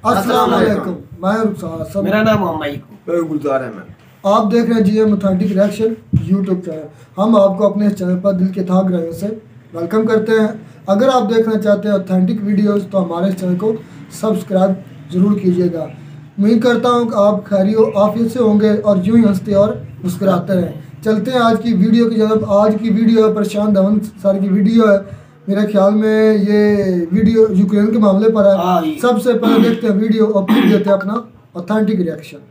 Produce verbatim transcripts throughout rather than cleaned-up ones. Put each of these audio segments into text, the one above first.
अस्सलाम वालेकुम। मैं रुखसार, मेरा नाम मोहम्मद गुलजार अहमद। आप देख रहे हैं G M authentic reaction YouTube channel. हम आपको अपने इस चैनल पर दिल के थाक रहे से वेलकम करते हैं। अगर आप देखना चाहते हैं ऑथेंटिक वीडियोस तो हमारे इस चैनल को सब्सक्राइब ज़रूर कीजिएगा। उम्मीद करता हूँ कि आप खैरियो आफियत से होंगे और यूं ही हंसते और मुस्कुराते रहें। चलते हैं आज की वीडियो की जानब। आज की वीडियो है प्रशांत धवन सर की वीडियो है। मेरे ख्याल में ये वीडियो यूक्रेन के मामले पर है। सबसे पहले देखते हैं वीडियो और फिर देते हैं अपना ऑथेंटिक रिएक्शन।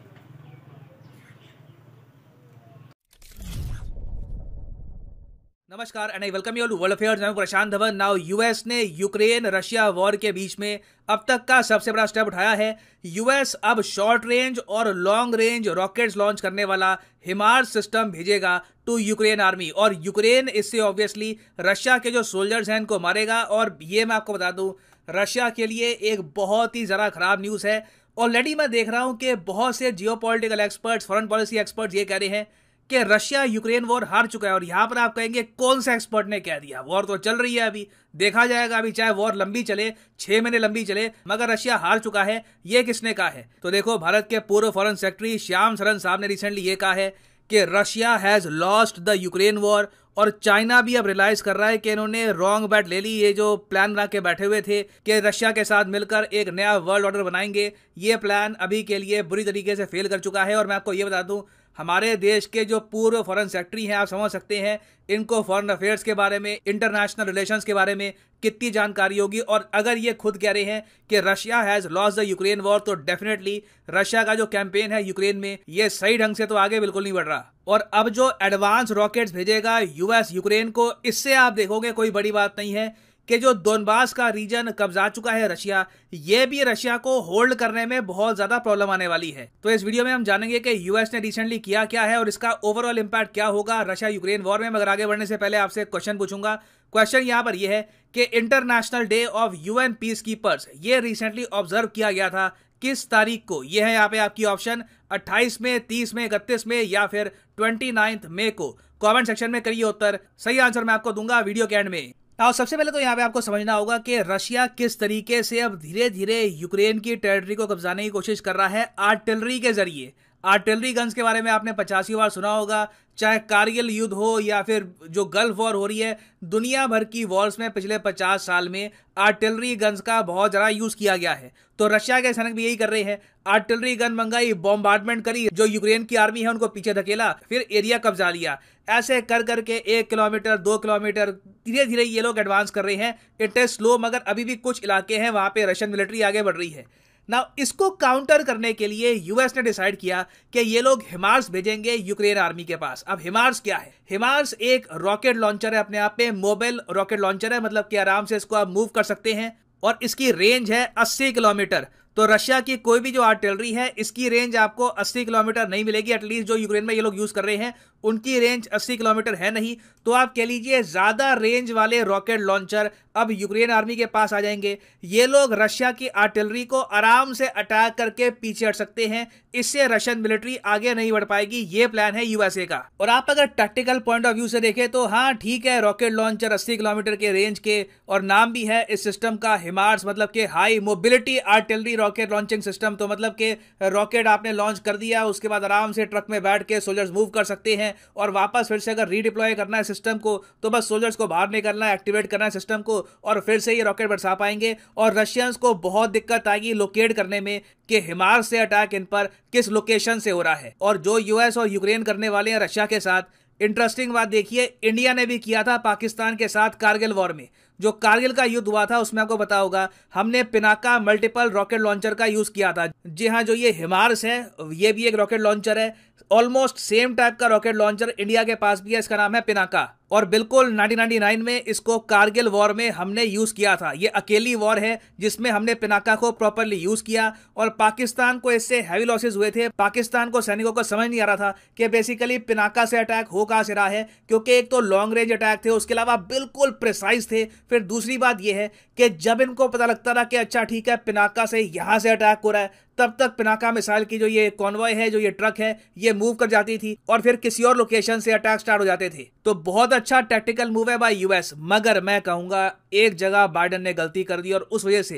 नमस्कार and I welcome you all to world affairs. मैं प्रशांत धवन। नाउ यूएस ने यूक्रेन रशिया वॉर के बीच में अब तक का सबसे बड़ा स्टेप उठाया है। यूएस अब शॉर्ट रेंज और लॉन्ग रेंज रॉकेट्स लॉन्च करने वाला हिमार्स सिस्टम भेजेगा टू यूक्रेन आर्मी, और यूक्रेन इससे ऑब्वियसली रशिया के जो सोल्जर्स हैं इनको मारेगा। और ये मैं आपको बता दूं, रशिया के लिए एक बहुत ही ज़रा खराब न्यूज़ है। ऑलरेडी मैं देख रहा हूं कि बहुत से geopolitical experts, foreign policy experts ये कह रहे हैं कि रशिया यूक्रेन वॉर हार चुका है। और यहां पर आप कहेंगे कौन सा एक्सपर्ट ने कह दिया? वॉर तो चल रही है, अभी देखा जाएगा। अभी चाहे वॉर लंबी चले, छह महीने लंबी चले, मगर रशिया हार चुका है, ये किसने कहा है? तो देखो, भारत के पूर्व फॉरेन सेक्रेटरी श्याम सरन साहब ने रिसेंटली ये कहा है कि Russia has lost the Ukraine war. और चाइना भी अब रियलाइज कर रहा है कि इन्होंने रॉन्ग बैट ले ली। ये जो प्लान बना के बैठे हुए थे कि रशिया के साथ मिलकर एक नया वर्ल्ड ऑर्डर बनाएंगे, ये प्लान अभी के लिए बुरी तरीके से फेल कर चुका है। और मैं आपको ये बता दूं, हमारे देश के जो पूर्व फॉरेन सेक्रेटरी हैं, आप समझ सकते हैं इनको फॉरेन अफेयर्स के बारे में, इंटरनेशनल रिलेशंस के बारे में कितनी जानकारी होगी। और अगर ये खुद कह रहे हैं कि Russia has lost the Ukraine war, तो डेफिनेटली रशिया का जो कैंपेन है यूक्रेन में, ये सही ढंग से तो आगे बिल्कुल नहीं बढ़ रहा। और अब जो एडवांस रॉकेट्स भेजेगा यूएस यूक्रेन को, इससे आप देखोगे कोई बड़ी बात नहीं है कि जो दोनबास का रीजन कब्जा चुका है रशिया, ये भी रशिया को होल्ड करने में बहुत ज्यादा प्रॉब्लम आने वाली है। तो इस वीडियो में हम जानेंगे कि यूएस ने रिसेंटली किया क्या है और इसका ओवरऑल इंपैक्ट क्या होगा रशिया यूक्रेन वॉर में। मगर आगे बढ़ने से पहले आपसे क्वेश्चन पूछूंगा। क्वेश्चन यहाँ पर यह है कि international day of UN peace keepers, ये रिसेंटली ऑब्जर्व किया गया था किस तारीख को? ये है यहाँ पे आपकी ऑप्शन अट्ठाईस में, तीस में, इकतीस में या फिर ट्वेंटी नाइन्थ मई को। कमेंट सेक्शन में करिए उत्तर। सही आंसर मैं आपको दूंगा वीडियो के एंड में। और सबसे पहले तो यहाँ पे आपको समझना होगा कि रशिया किस तरीके से अब धीरे धीरे यूक्रेन की टेरिटरी को कब्जाने की कोशिश कर रहा है आर्टिलरी के जरिए। आर्टिलरी गन्स के बारे में आपने पचासी बार सुना होगा। चाहे कारगिल युद्ध हो या फिर जो गल्फ वॉर हो रही है, दुनिया भर की वॉर्स में पिछले पचास साल में आर्टिलरी गन्स का बहुत ज़्यादा यूज़ किया गया है। तो रशिया के सैनिक भी यही कर रहे हैं। आर्टिलरी गन मंगाई, बॉम्बार्डमेंट करी, जो यूक्रेन की आर्मी है उनको पीछे धकेला, फिर एरिया कब्जा लिया। ऐसे कर करके एक किलोमीटर, दो किलोमीटर धीरे धीरे ये लोग एडवांस कर रहे हैं। इट इज स्लो, मगर अभी भी कुछ इलाके हैं वहां पे रशियन मिलिट्री आगे बढ़ रही है ना। इसको काउंटर करने के लिए यूएस ने डिसाइड किया कि ये लोग हिमार्स भेजेंगे यूक्रेन आर्मी के पास। अब हिमार्स क्या है? हिमार्स एक रॉकेट लॉन्चर है, अपने आप में मोबाइल रॉकेट लॉन्चर है, मतलब कि आराम से इसको आप मूव कर सकते हैं। और इसकी रेंज है अस्सी किलोमीटर। तो रशिया की कोई भी जो आर्टिलरी है, इसकी रेंज आपको अस्सी किलोमीटर नहीं मिलेगी। एटलीस्ट जो यूक्रेन में ये लोग यूज कर रहे हैं उनकी रेंज अस्सी किलोमीटर है नहीं। तो आप कह लीजिए ज्यादा रेंज वाले रॉकेट लॉन्चर अब यूक्रेन आर्मी के पास आ जाएंगे। ये लोग रशिया की आर्टिलरी को आराम से अटैक करके पीछे हट सकते हैं। इससे रशियन मिलिट्री आगे नहीं बढ़ पाएगी। ये प्लान है यूएसए का। और आप अगर टैक्टिकल पॉइंट ऑफ व्यू से देखें तो हाँ ठीक है, रॉकेट लॉन्चर अस्सी किलोमीटर के रेंज के, और नाम भी है इस सिस्टम का हिमार्स, मतलब कि high mobility artillery rocket launching system. तो मतलब कि रॉकेट आपने लॉन्च कर दिया, उसके बाद आराम से ट्रक में बैठ के सोल्जर्स मूव कर सकते हैं। और वापस फिर से अगर रीडिप्लॉय करना है सिस्टम को, तो बस सोल्जर्स को बाहर निकलना है, एक्टिवेट करना है सिस्टम को, और फिर से ये रॉकेट बरसा पाएंगे। और रशियंस को बहुत दिक्कत आएगी लोकेट करने में कि हिमार्स से अटैक इन पर किस लोकेशन से हो रहा है। और जो यूएस और यूक्रेन करने वाले हैं रशिया के साथ, इंटरेस्टिंग बात देखिए, इंडिया ने भी किया था पाकिस्तान के साथ कारगिल वॉर में। जो कारगिल का युद्ध हुआ था उसमें आपको पता होगा हमने पिनाका मल्टीपल रॉकेट लॉन्चर का यूज किया था। जी हाँ, जो ये हिमार्स है ये भी एक रॉकेट लॉन्चर है। ऑलमोस्ट सेम टाइप का रॉकेट लॉन्चर इंडिया के पास भी है, इसका नाम है पिनाका। और बिल्कुल नाइनटीन नाइंटी नाइन में इसको कारगिल वॉर में हमने यूज किया था। ये अकेली वॉर है जिसमें हमने पिनाका को प्रॉपरली यूज किया, और पाकिस्तान को इससे हैवी लॉसेस हुए थे। पाकिस्तान को सैनिकों को समझ नहीं आ रहा था कि बेसिकली पिनाका से अटैक हो कहां से रहा है, क्योंकि एक तो लॉन्ग रेंज अटैक थे, उसके अलावा बिल्कुल प्रिसाइज थे। फिर दूसरी बात यह है कि जब इनको पता लगता था कि अच्छा ठीक है पिनाका से यहां से अटैक हो रहा है, तब तक पिनाका मिसाइल की जो ये कॉन्वॉय है, जो ये ट्रक है, ये मूव कर जाती थी और फिर किसी और लोकेशन से अटैक स्टार्ट हो जाते थे। तो बहुत अच्छा टैक्टिकल मूव है बाय यूएस। मगर मैं कहूंगा एक जगह बाइडेन ने गलती कर दी और उस वजह से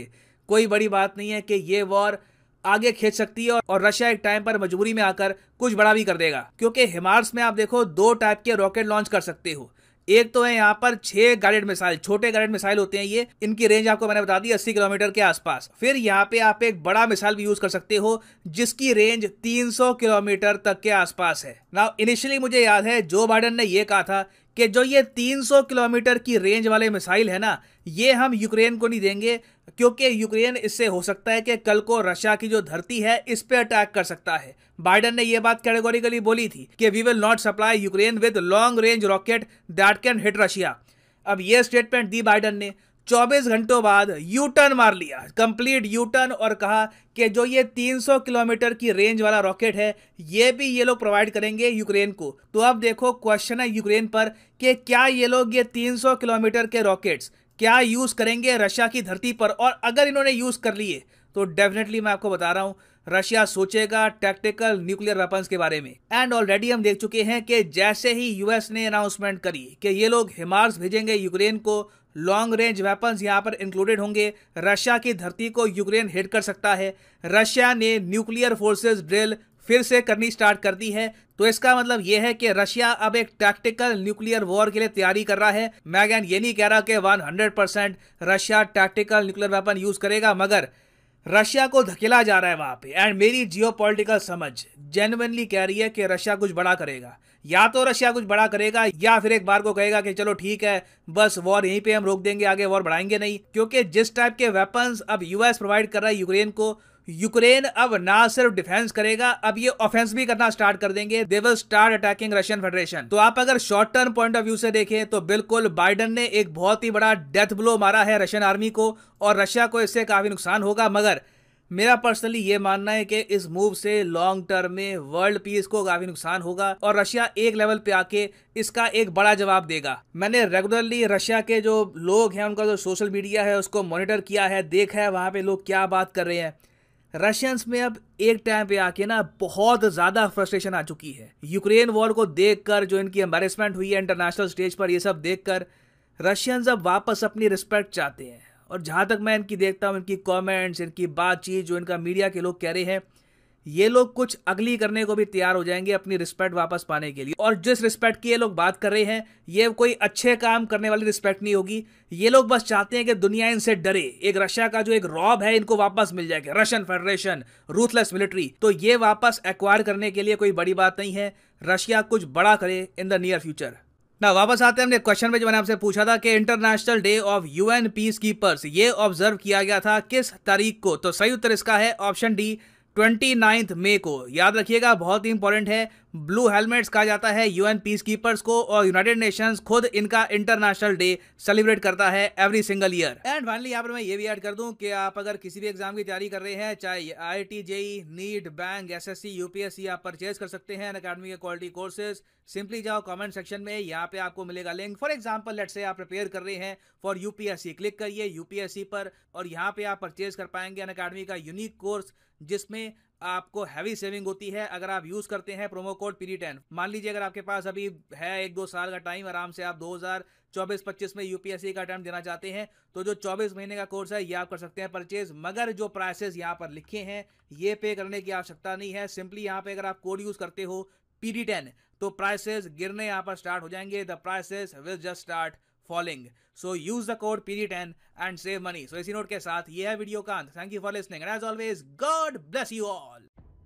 कोई बड़ी बात नहीं है कि ये वॉर आगे खींच सकती है और रशिया एक टाइम पर मजबूरी में आकर कुछ बड़ा भी कर देगा, क्योंकि हिमार्स में आप देखो दो टाइप के रॉकेट लॉन्च कर सकते हो। एक तो है यहाँ पर छह गाइडेड मिसाइल, छोटे गाइडेड मिसाइल होते हैं ये, इनकी रेंज आपको मैंने बता दी अस्सी किलोमीटर के आसपास। फिर यहाँ पे आप एक बड़ा मिसाइल भी यूज कर सकते हो जिसकी रेंज तीन सौ किलोमीटर तक के आसपास है। नाउ इनिशियली मुझे याद है जो बाइडन ने ये कहा था कि जो ये तीन सौ किलोमीटर की रेंज वाले मिसाइल है ना, ये हम यूक्रेन को नहीं देंगे, क्योंकि यूक्रेन इससे हो सकता है कि कल को रशिया की जो धरती है इस पे अटैक कर सकता है। बाइडन ने यह बात कैटेगोरिकली बोली थी कि we will not supply Ukraine with long range rocket that can hit Russia. अब यह स्टेटमेंट दी बाइडन ने, चौबीस घंटों बाद यू टर्न मार लिया, कंप्लीट यू टर्न, और कहा कि जो ये तीन सौ किलोमीटर की रेंज वाला रॉकेट है ये भी ये लोग प्रोवाइड करेंगे यूक्रेन को। तो अब देखो क्वेश्चन है यूक्रेन पर कि क्या ये लोग ये तीन सौ किलोमीटर के रॉकेट्स क्या यूज करेंगे रशिया की धरती पर, और अगर इन्होंने यूज कर लिए तो डेफिनेटली मैं आपको बता रहा हूं रशिया सोचेगा टैक्टिकल न्यूक्लियर वेपन्स के बारे में। एंड ऑलरेडी हम देख चुके हैं कि जैसे ही यूएस ने अनाउंसमेंट करी कि ये लोग हिमार्स भेजेंगे यूक्रेन को, लॉन्ग रेंज वेपन्स यहां पर इंक्लूडेड होंगे, रशिया की धरती को यूक्रेन हिट कर सकता है, रशिया ने न्यूक्लियर फोर्सेस ड्रिल फिर से करनी स्टार्ट कर दी है। तो इसका मतलब यह है कि रशिया अब एक टैक्टिकल न्यूक्लियर वॉर के लिए तैयारी कर रहा है। मैं अगेन ये नहीं कह रहा कि सौ percent Russia tactical nuclear weapon use करेगा, मगर रशिया को धकेला जा रहा है वहां पे। एंड मेरी जियोपॉलिटिकल समझ जेन्युइनली कह रही है कि रशिया कुछ बड़ा करेगा। या तो रशिया कुछ बड़ा करेगा या फिर एक बार को कहेगा कि चलो ठीक है बस वॉर यहीं पे हम रोक देंगे, आगे वॉर बढ़ाएंगे नहीं। क्योंकि जिस टाइप के वेपन्स अब यूएस प्रोवाइड कर रहा है यूक्रेन को, यूक्रेन अब ना सिर्फ डिफेंस करेगा, अब ये ऑफेंस भी करना स्टार्ट कर देंगे। They will start attacking Russian federation. तो आप अगर short term point of view से देखें तो बिल्कुल बाइडन ने एक बहुत ही बड़ा डेथ ब्लो मारा है रशियन आर्मी को, और रशिया को इससे काफी नुकसान होगा। मगर मेरा पर्सनली ये मानना है कि इस मूव से लॉन्ग टर्म में वर्ल्ड पीस को काफी नुकसान होगा और रशिया एक लेवल पे आके इसका एक बड़ा जवाब देगा। मैंने रेगुलरली रशिया के जो लोग हैं उनका जो सोशल मीडिया है उसको मॉनिटर किया है, देखा है वहां पे लोग क्या बात कर रहे हैं। रशियंस में अब एक टाइम पे आके ना बहुत ज़्यादा फ्रस्ट्रेशन आ चुकी है। यूक्रेन वॉर को देखकर जो इनकी एम्बैरेसमेंट हुई है इंटरनेशनल स्टेज पर, ये सब देखकर रशियंस अब वापस अपनी रिस्पेक्ट चाहते हैं। और जहाँ तक मैं इनकी देखता हूँ, इनकी कमेंट्स, इनकी बातचीत, जो इनका मीडिया के लोग कह रहे हैं, ये लोग कुछ अगली करने को भी तैयार हो जाएंगे अपनी रिस्पेक्ट वापस पाने के लिए। और जिस रिस्पेक्ट की ये लोग बात कर रहे हैं ये कोई अच्छे काम करने वाली रिस्पेक्ट नहीं होगी। ये लोग बस चाहते हैं कि दुनिया इनसे डरे, एक रशिया का जो एक रॉब है इनको वापस मिल जाएगा, रशियन फेडरेशन, रूथलेस मिलिट्री। तो ये वापस एक्वायर करने के लिए कोई बड़ी बात नहीं है, रशिया कुछ बड़ा करे इन द नियर फ्यूचर। ना वापस आते हैं अपने क्वेश्चन में जो मैंने आपसे पूछा था कि international day of UN peace keepers ये ऑब्जर्व किया गया था किस तारीख को। तो सही उत्तर इसका है ऑप्शन डी, उनतीस मई को। याद रखिएगा बहुत ही इंपॉर्टेंट है। ब्लू हेलमेट्स कहा जाता है यूएन पीस कीपर्स को, और यूनाइटेड नेशंस खुद इनका इंटरनेशनल डे सेलिब्रेट करता है every single year. And finally यहाँ पर मैं ये भी ऐड कर दूं कि आप अगर किसी भी एग्जाम की तैयारी कर रहे हैं, चाहे IIT, JEE, NEET, bank, SSC, UPSC, आप परचेज कर सकते हैं अनअकैडमी के क्वालिटी कोर्सेज। सिंपली जाओ कमेंट सेक्शन में, यहाँ पे आपको मिलेगा link. For example let's say आप प्रिपेयर कर रहे हैं फॉर यूपीएससी, क्लिक करिए यूपीएससी पर और यहाँ पे आप परचेज कर पाएंगे अनअकैडमी का यूनिक कोर्स जिसमें आपको हैवी सेविंग होती है अगर आप यूज करते हैं promo code P D ten. मान लीजिए अगर आपके पास अभी है एक दो साल का टाइम, आराम से आप दो हज़ार चौबीस पच्चीस में यूपीएससी का अटेम्प्ट देना चाहते हैं तो जो चौबीस महीने का कोर्स है ये आप कर सकते हैं परचेज। मगर जो प्राइसेस यहाँ पर लिखे हैं ये पे करने की आवश्यकता नहीं है। सिंपली यहाँ पे अगर आप कोड यूज करते हो पी डी टेन तो प्राइसेस गिरने यहाँ पर स्टार्ट हो जाएंगे। The prices will just start falling. So use the code P D ten and save money. So इसी नोट के साथ ये है वीडियो का अंत। Thank you for listening and as always God bless you all.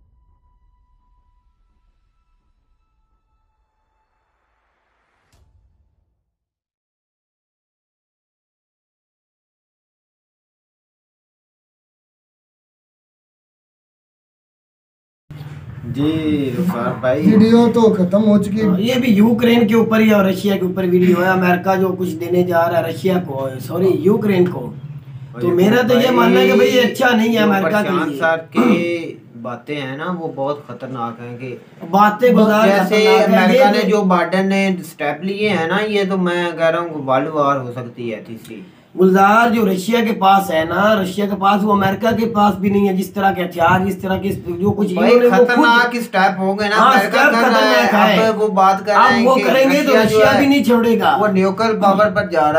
जी रुफार भाई, वीडियो तो खत्म हो चुकी है। ये भी यूक्रेन के ऊपर ही और रशिया के ऊपर वीडियो है। अमेरिका जो कुछ देने जा रहा है रशिया को, सॉरी यूक्रेन को, तो मेरा तो ये मानना है कि भाई ये अच्छा नहीं है अमेरिका के लिए। साथ की बातें हैं ना वो बहुत खतरनाक हैं कि बातें जैसे अमेरिका ने जो बाइडेन ने स्टेप लिए हैं ना, ये तो मैं कह रहा हूँ वर्ल्ड वार हो सकती है तीसरी। गुलजार जो रशिया के पास है ना, रशिया के पास वो अमेरिका के पास भी नहीं है। जिस तरह के हथियार, जिस तरह के जो कुछ खतरनाक स्टेप हो गए ना, अमेरिका कर रहा है, अब वो बात कर रहे हैं वो करेंगे तो रशिया भी नहीं छोड़ेगा। वो न्यूक्लियर पावर पर जा रहा है,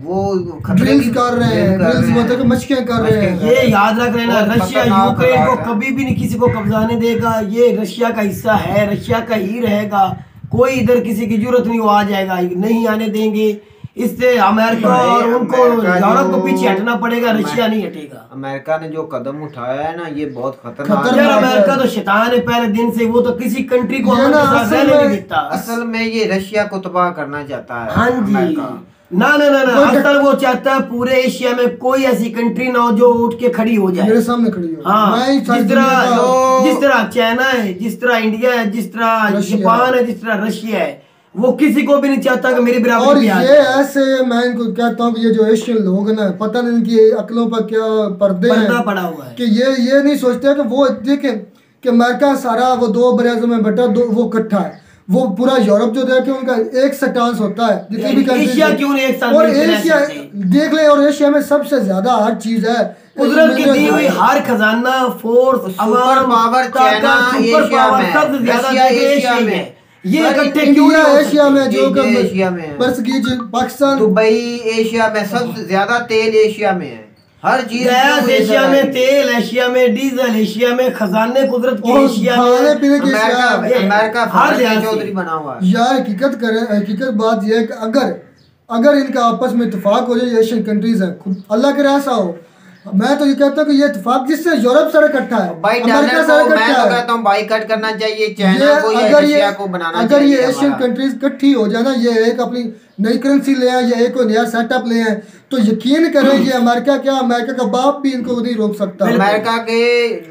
वो ड्रिल्स कर रहे हैं, ड्रिल्स मतलब मशकें कर रहे हैं। ये याद रख लेना, रशिया यूक्रेन को कभी भी नहीं किसी को कब्जाने देगा। ये रशिया का हिस्सा है, रशिया का ही रहेगा। कोई इधर किसी की जरूरत नहीं, वो आ जाएगा, नहीं आने देंगे। इससे अमेरिका और उनको यूरोप को पीछे हटना पड़ेगा, रशिया नहीं हटेगा। अमेरिका ने जो कदम उठाया है ना, ये बहुत खतरनाक है। अमेरिका तो शैतान है पहले दिन से, वो तो किसी कंट्री को नहीं देता। असल में ये रशिया को तबाह करना चाहता है। हाँ जी, ना ना ना ना असल वो चाहता है पूरे एशिया में कोई ऐसी कंट्री ना हो जो उठ के खड़ी हो जाए, मेरे सामने खड़ी हो। हाँ, जिस तरह जिस तरह चाइना है, जिस तरह इंडिया है, जिस तरह जापान है, जिस तरह रशिया है, वो किसी को भी नहीं चाहता कि मेरी बराबरी और ये ऐसे मैं इनको कहता हूँ कि ये जो एशियन लोग हैं ना, पता नहीं इनकी अकलों पर क्या पर्दे हैं पड़ा हुआ है, कि ये ये नहीं सोचते कि वो देखें कि अमेरिका सारा वो दो बराज़ों में बैठा, दो वो इकट्ठा है, वो पूरा यूरोप जो देखे उनका एक स्टांस होता है जितनी भी कंट्री। एशिया क्यों नहीं एक साथ? और एशिया देख ले, और एशिया में सबसे ज्यादा हर चीज है, कुदरत की दी हुई हर खजाना, force, super power, China Asia में, सबसे ज्यादा एशिया में। ये इकट्ठे क्यों नहीं? एशिया में जो एशिया में बस की पाकिस्तान, दुबई एशिया में सबसे ज्यादा तेल एशिया में है, हर चीज गैस एशिया में, तेल एशिया में, डीजल एशिया में, खजाने कुदरत के एशिया में, अमेरिका हर चौधरी बना हुआ है। यार हकीकत करें, हकीकत बात यह है कि अगर अगर इनका आपस में इत्तेफाक हो जाए, एशियन कंट्रीज हैं, अल्लाह करे ऐसा हो, मैं तो ये कहता हूँ कि ये इत्तेफाक जिससे यूरोप सारा इकट्ठा है, अमेरिका सारा इकट्ठा है, मैं तो कहता हूँ बाइकआउट करना चाहिए चाइना को या रशिया को बनाना चाहिए। अगर ये एशियन कंट्रीज इकट्ठी हो जाए ना, ये एक अपनी नई करेंसी ले आए या एक नया सेटअप ले आए, तो यकीन करें ये अमेरिका क्या, अमेरिका का बाप भी इनको नहीं रोक सकता। अमेरिका के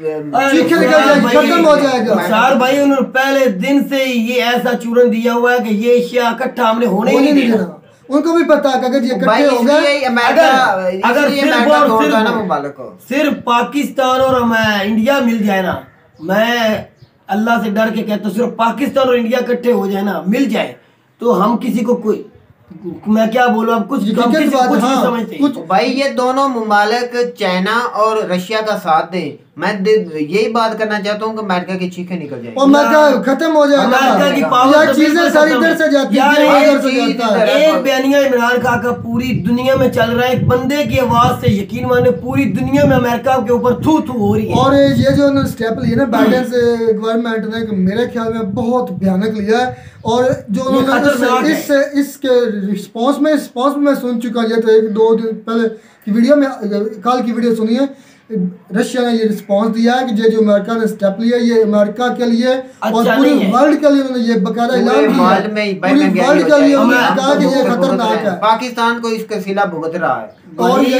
खत्म हो जाएगा। सार भाई उन्होंने पहले दिन से ये ऐसा चूरन दिया हुआ है कि ये एशिया इकट्ठा हमने होने ही नहीं देना। उनको भी पता है कि अगर ये इकट्ठे हो गए, अगर अगर सिर्फ सिर्फ पाकिस्तान और इंडिया मिल जाए ना, मैं अल्लाह से डर के कहता हूँ सिर्फ पाकिस्तान और इंडिया इकट्ठे हो जाए ना, मिल जाए, तो हम किसी को कोई, मैं क्या बोलूं, अब कुछ कम किसी को कुछ नहीं समझते। कुछ भाई ये दोनों मुमालिक चाइना और रशिया का साथ दे, मैं यही बात करना चाहता हूँ कि अमेरिका की चीखें निकल जाएंगी, अमेरिका खत्म हो जाएगा, अमेरिका की पावर चीजें सारी इधर से जाती है। एक बयानिया इमरान खान का पूरी दुनिया में चल रहा है, एक बंदे की आवाज से यकीन माने पूरी दुनिया में अमेरिका के ऊपर थू थू हो रही है। और ये जो उन्होंने स्टेप लिया ना बाइडेन से गवर्नमेंट ने, मेरे ख्याल में बहुत भयानक लिया है। और जो उन्होंने इस इसके रिस्पॉन्स में रिस्पॉन्स में मैं सुन चुका, ये तो एक दो दिन पहले की वीडियो में, कल की वीडियो सुनी है, रशिया ने ये रिस्पांस दिया है कि ये जो अमेरिका ने स्टेप लिया ये अमेरिका के लिए अच्छा और पूरे वर्ल्ड के लिए उन्होंने ये बकायदा ऐलान किया है, पूरी वर्ल्ड के लिए उन्होंने कहा कि ये खतरनाक है, पाकिस्तान को इसका सिला भुगत रहा है और ये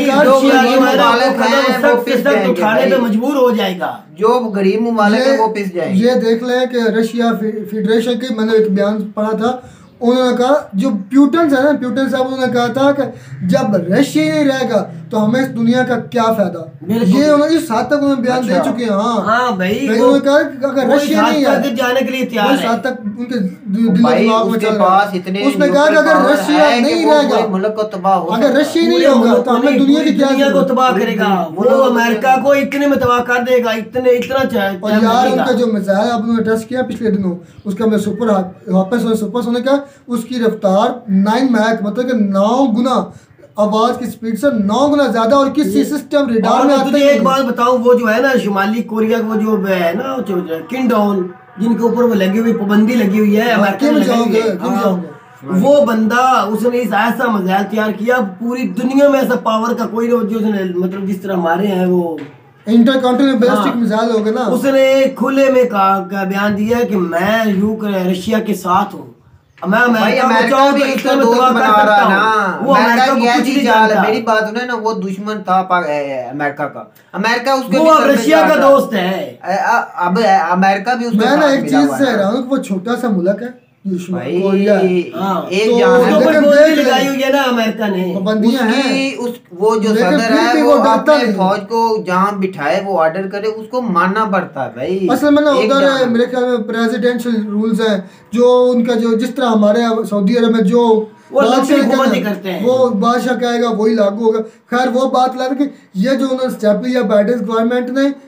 उठाने पे मजबूर हो जाएगा, जो गरीब मुमालिक है वो पिस जाएंगे। ये देख ले कि रशिया फेडरेशन की, मैंने एक बयान पढ़ा था, उन्होंने कहा जो प्यूटन है ना, प्यूटन साहब, उन्होंने कहा था कि जब रशिया ही नहीं रहेगा तो हमें इस दुनिया का क्या फायदा। ये उन्होंने इस हद तक उन्होंने बयान दे चुके हैं। हाँ हाँ भाई, उन्होंने कहा कि अगर रशिया नहीं है जाने के लिए तैयार है, उस तक उनके दिमाग में चल रहा है। उसने कहा कि अगर रशिया नहीं रहेगा, मुल्क को तबाह हो, अगर रशिया नहीं होगा तो हमें दुनिया की क्या दुनिया को तबाह करेगा, वो अमेरिका को इतने में तबाह कर देगा, इतने इतना चाहे। और यार उनका जो मिसाइल अब उन्होंने टेस्ट किया पिछले दिनों, उसका मैं सुपर हापर सुपर सोने का, उसकी रफ्तार नाइन मैक मतलब कि नौ गुना आवाज की स्पीड से नौ गुना ज्यादा, और किसी सिस्टम रेडार में आते हैं। एक बात बताऊं, वो जो है ना शुमाली कोरिया वो जो है ना किम डॉन, जिनके ऊपर वो लगी हुई पाबंदी लगी हुई है अमेरिका में लगी है, वो बंदा उसने इस ऐसा मिसाइल तैयार किया, पूरी दुनिया में ऐसा पावर का कोई जो मतलब जिस तरह हमारे हैं वो इंटरकॉन्टिनेंटल बैलिस्टिक मिसाइल हो गए ना, उसने खुले में कहा बयान दिया कि मैं यूक्रेन रशिया के साथ हूँ, मैं अमेरिका भी इसका दोस्त बना रहा है ना, वो अमेरिका की ऐसी चाल है, मेरी बात सुने ना, वो दुश्मन था अमेरिका का, अमेरिका उसके वो रशिया का दोस्त है, अब अमेरिका भी उसके मैं ना एक चीज से रहा हूँ, वो छोटा सा मुल्क है भाई, हाँ, एक लगाई हुई है ना अमेरिका ने, उसकी उस वो जो सदर है वो अपने फौज को जहाँ बिठाए वो ऑर्डर करे, उसको मानना पड़ता है भाई। असल में ना उधर है मेरे ख्याल में प्रेसिडेंशियल रूल्स हैं, जो उनका जो जिस तरह हमारे सऊदी अरब में जो वो करते हैं, वो बादशाह कहेगा वही लागू होगा। खैर वो बात ला कि ये जो उन्होंने स्टेप लिया बाइडेन गवर्नमेंट ने,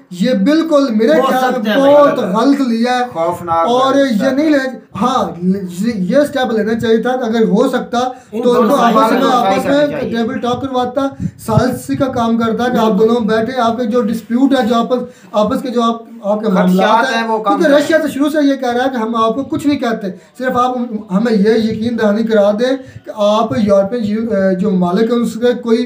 ये बिल्कुल मेरे ख्याल में बहुत गलत लिया है खौफनाक और ये नहीं ले हाँ ये स्टेप लेना चाहिए था। अगर हो सकता तो इनको आपस में आपस में टेबल टॉक करवाता, सालिसी का काम करता कि आप दोनों बैठे, आपके जो डिस्प्यूट है, जो आपस आपस के जो आप आपके मामलात है, क्योंकि रशिया से शुरू से ये कह रहा है कि हम आपको कुछ नहीं कहते, सिर्फ आप हमें ये यकीन दहानी करा दें कि आप यूरोपियन जो ममालिक हैं उसके कोई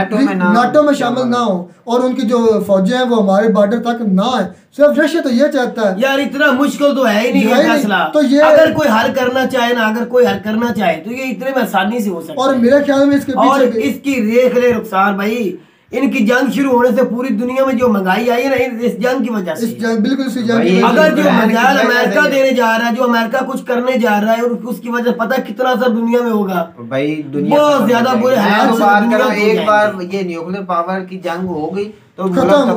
नाटो में शामिल ना हो और उनकी जो फौजें हैं वो हमारे बॉर्डर तक ना आए। सिर्फ रशिया तो ये चाहता है। यार इतना मुश्किल तो है ही नहीं है फैसला। तो ये अगर कोई हल करना चाहे ना, अगर कोई हल करना चाहे तो ये इतने में आसानी से हो सकता है। और मेरे ख्याल में इसके और इसकी रेख ले रुखसार भाई, इनकी जंग शुरू होने से पूरी दुनिया में जो महंगाई आई है ना इस जंग की वजह से, इस जंग, बिल्कुल इसी जंग की अगर जो मजाल अमेरिका देने जा रहा है, जो अमेरिका कुछ करने जा रहा है और उसकी वजह से पता कितना असर दुनिया में होगा भाई, दुनिया बहुत ज्यादा बुरे हालात से। एक बार ये न्यूक्लियर पावर की जंग हो गई तो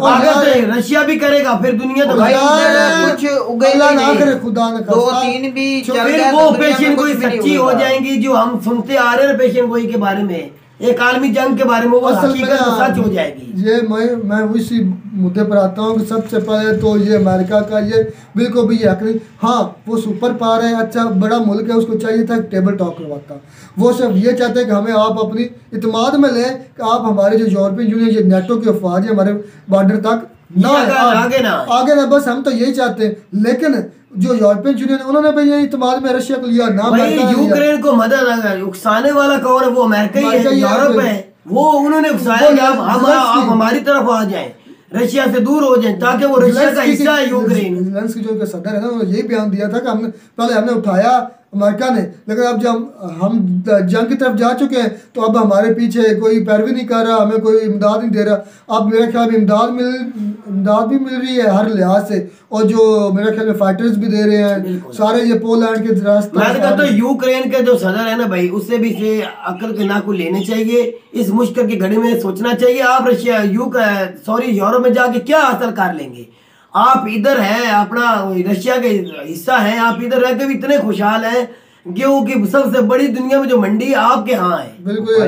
खत्म, रशिया भी करेगा, फिर दुनिया तो कुछ उगला ना करे खुदा न दो तीन भी फिर वो पेशन गोई सच्ची हो जाएंगी जो हम सुनते आ रहे हैं पेशन गोई के बारे में, एक आलमी जंग के बारे में, वो हकीकत तो सच हो जाएगी। ये मैं मैं उसी मुद्दे पर आता हूँ कि सबसे पहले तो ये अमेरिका का ये बिल्कुल भी हक नहीं। हाँ वो सुपर पावर है, अच्छा बड़ा मुल्क है, उसको चाहिए था टेबल टॉक करवाता। वो सिर्फ ये चाहते हैं कि हमें आप अपनी इत्मीनान में लें कि आप हमारे जो यूरोपियन यूनियन ये नेटो की अफवाज है हमारे बॉर्डर तक ना आगे ना आगे ना, बस हम तो यही चाहते हैं। लेकिन जो यूरोपियन यूनियन उन्होंने भी ये इत्मीनान में रशिया को लिया ना, यूक्रेन को मदद उकसाने वाला कौन है? वो अमेरिका ही है, यूरोप है, वो उन्होंने उकसाया कि आप आप हमारी तरफ आ जाएं, रशिया से दूर हो जाएं, ताकि वो रशिया का हिस्सा है यूक्रेन। ज़ेलेंस्की जो सदर है ना, उन्होंने यही बयान दिया था कि हमने पहले हमने उठाया अमेरिका ने, लेकिन अब जब हम जंग की तरफ जा चुके हैं तो अब हमारे पीछे कोई पैरवी नहीं कर रहा, हमें कोई इमदाद नहीं दे रहा। अब मेरे ख्याल में इमदाद मिल इमदाद भी मिल रही है हर लिहाज से, और जो मेरे ख्याल में फाइटर्स भी दे रहे हैं सारे, ये पोलैंड के रास्ते। मैं कहता हूँ यूक्रेन के जो सदर है ना भाई, उससे भी से अकल के नाकू लेने चाहिए, इस मुश्किल की घड़ी में सोचना चाहिए आप रशिया यूक सॉरी यूरोप में जाके क्या हासिल कर लेंगे। आप इधर हैं, अपना रशिया के हिस्सा है, आप इधर रह के भी इतने खुशहाल हैं, गेहूं की सबसे बड़ी दुनिया में जो मंडी आपके यहाँ है। बिल्कुल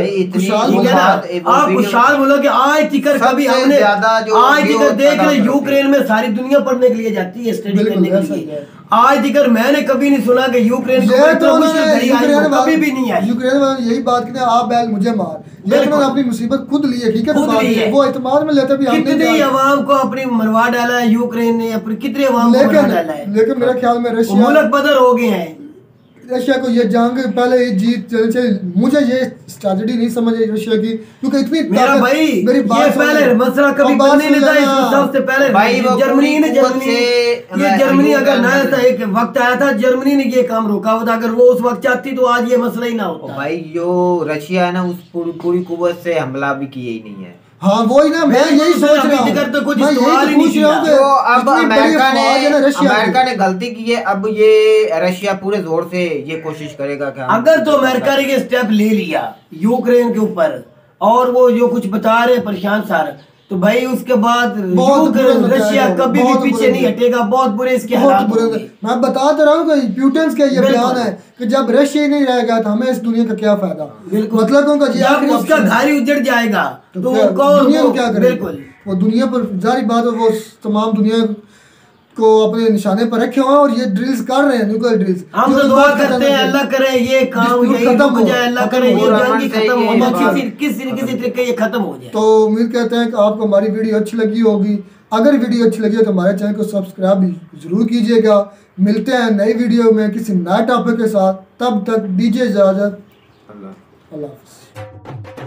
आप खुशहाल बोलो कि आज टिकर कभी हमने आज टिकर देख रहे यूक्रेन में सारी दुनिया पढ़ने के लिए जाती है, स्टडी करने के लिए। आज टिकर मैंने कभी नहीं सुना कि यूक्रेन तो कभी भी नहीं आई। यूक्रेन में यही बात की आप बैल मुझे मार, लेकिन अपनी मुसीबत खुद ली है, वो इत्मीनान में लेते भी कितनी अवाम को अपनी मरवा डाला है यूक्रेन ने, अपनी कितनी अवाम को मरवा डाला है। लेकिन मेरे ख्याल में रशिया मुल्क बदर हो गए हैं, रशिया को ये जंग पहले ही जीत चल चल मुझे ये स्ट्रैटेजी नहीं समझ आई रशिया की, क्योंकि इतनी मेरा भाई मेरी बात ये पहले मसला कभी बनने नहीं था, इसमें सबसे पहले जर्मनी ने जर्मनी ये जर्मनी अगर ना था, एक वक्त आया था जर्मनी ने ये काम रोका होता, अगर वो उस वक्त चाहती तो आज ये मसला ही ना होता। भाई जो रशिया है ना उस पूरी पूरी कुव्वत से हमला भी किए ही नहीं है। हाँ वो ही ना, मैं यही सोच रहा हूँ, तो कुछ मैं यही पूछ रहा हूँ कि तो अब अमेरिका ने अमेरिका ने गलती की है, अब ये रशिया पूरे जोर से ये कोशिश करेगा कि अगर तो अमेरिका ने ये स्टेप ले लिया यूक्रेन के ऊपर और वो जो कुछ बता रहे प्रशांत सर, तो भाई उसके बाद रशिया कभी भी पीछे नहीं हटेगा, बहुत बुरे इसके हालात होंगे। मैं बता तो रहा हूँ कि प्यूटन का ये बयान है कि जब रशिया ही नहीं रहेगा तो हमें इस दुनिया का क्या फायदा। मतलब उनका जब उसका घर ही उजड़ जाएगा तो दुनिया को क्या करेगा? वो दुनिया पर जारी बात है, वो तमाम दुनिया को अपने निशाने पर रखे हुए हैं और ये ड्रिल्स कर रहे हैं, न्यूक्लियर ड्रिल्स। हम तो दुआ करते हैं अल्लाह करे ये काम यही रुक जाए, अल्लाह करे ये जंग खत्म हो जाए, किसी न किसी तरीके ये खत्म हो जाए। तो उम्मीद करते हैं कि आपको हमारी वीडियो अच्छी लगी होगी। अगर वीडियो अच्छी लगी है तो हमारे चैनल को सब्सक्राइब भी जरूर कीजिएगा। मिलते हैं नई वीडियो में किसी नए टॉपिक के साथ, तब तक दीजिए इजाजत। अल्लाह हाफ़िज़।